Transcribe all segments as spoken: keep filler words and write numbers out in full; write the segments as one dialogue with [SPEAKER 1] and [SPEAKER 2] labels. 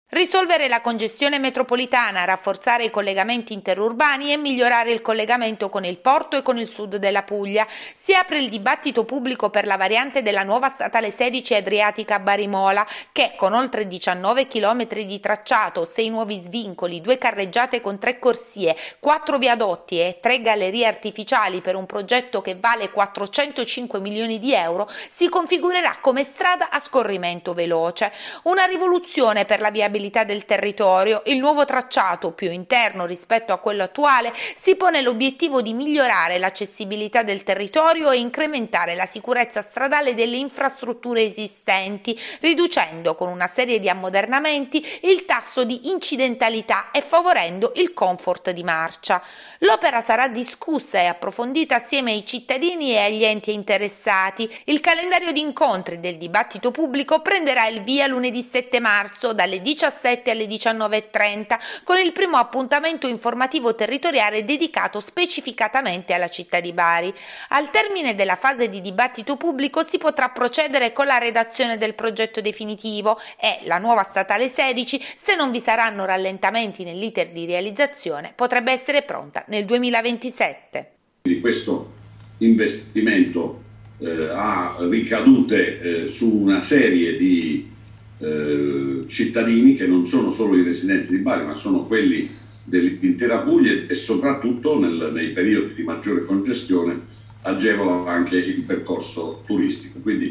[SPEAKER 1] Risolvere la congestione metropolitana, rafforzare i collegamenti interurbani e migliorare il collegamento con il porto e con il sud della Puglia. Si apre il dibattito pubblico per la variante della nuova statale sedici Adriatica Bari-Mola, che con oltre diciannove chilometri di tracciato, sei nuovi svincoli, due carreggiate con tre corsie, quattro viadotti e tre gallerie artificiali per un progetto che vale quattrocentocinque milioni di euro, si configurerà come strada a scorrimento veloce. Una rivoluzione per la viabilità del territorio. Il nuovo tracciato, più interno rispetto a quello attuale, si pone l'obiettivo di migliorare l'accessibilità del territorio e incrementare la sicurezza stradale delle infrastrutture esistenti, riducendo con una serie di ammodernamenti il tasso di incidentalità e favorendo il comfort di marcia. L'opera sarà discussa e approfondita assieme ai cittadini e agli enti interessati. Il calendario di incontri del dibattito pubblico prenderà il via lunedì sette marzo dalle diciassette alle diciannove e trenta, con il primo appuntamento informativo territoriale dedicato specificatamente alla città di Bari. Al termine della fase di dibattito pubblico si potrà procedere con la redazione del progetto definitivo e la nuova statale sedici, se non vi saranno rallentamenti nell'iter di realizzazione, potrebbe essere pronta nel duemilaventisette.
[SPEAKER 2] Quindi questo investimento eh, ha ricadute eh, su una serie di Eh, cittadini che non sono solo i residenti di Bari, ma sono quelli dell'intera Puglia e soprattutto nel, nei periodi di maggiore congestione agevola anche il percorso turistico. Quindi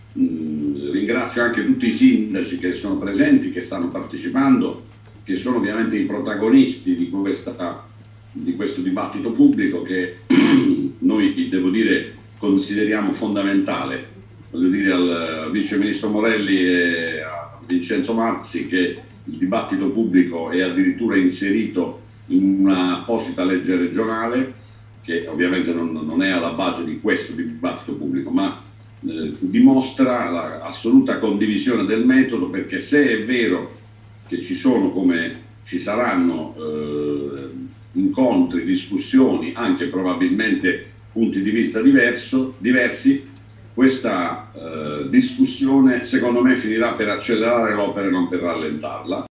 [SPEAKER 2] mh, ringrazio anche tutti i sindaci che sono presenti, che stanno partecipando, che sono ovviamente i protagonisti di, questa, di questo dibattito pubblico che noi, devo dire, consideriamo fondamentale. Voglio dire al Vice Ministro Morelli e a Vincenzo Marzi che il dibattito pubblico è addirittura inserito in una apposita legge regionale che ovviamente non, non è alla base di questo dibattito pubblico, ma eh, dimostra l'assoluta condivisione del metodo, perché se è vero che ci sono, come ci saranno eh, incontri, discussioni, anche probabilmente punti di vista diverso, diversi, questa eh, discussione secondo me finirà per accelerare l'opera e non per rallentarla.